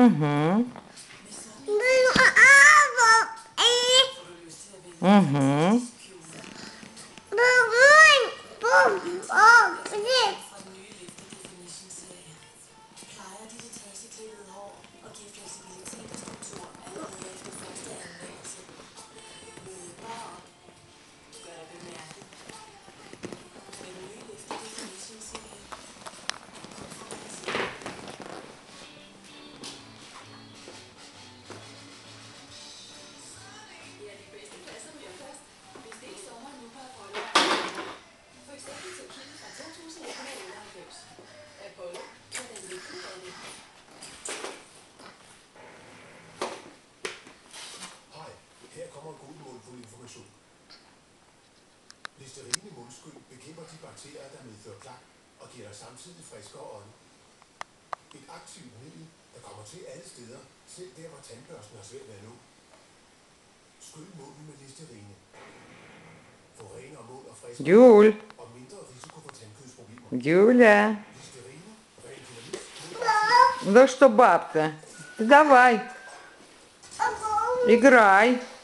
Угу. Угу. Her kommer en god målfuld information. Listerine mundskyld bekæmper de bakterier, der medfører plak, og giver dig samtidig friskere ånd. Et aktivt middel, der kommer til alle steder, selv der hvor tandbørsten har svært ved at nå. Skyld munden med Listerine. Få renere mund og friskere Jul. og mindre risiko for tandkødsproblemer. Юля. Listerine, ren dynamit. Ну что, бабка, ты давай, играй.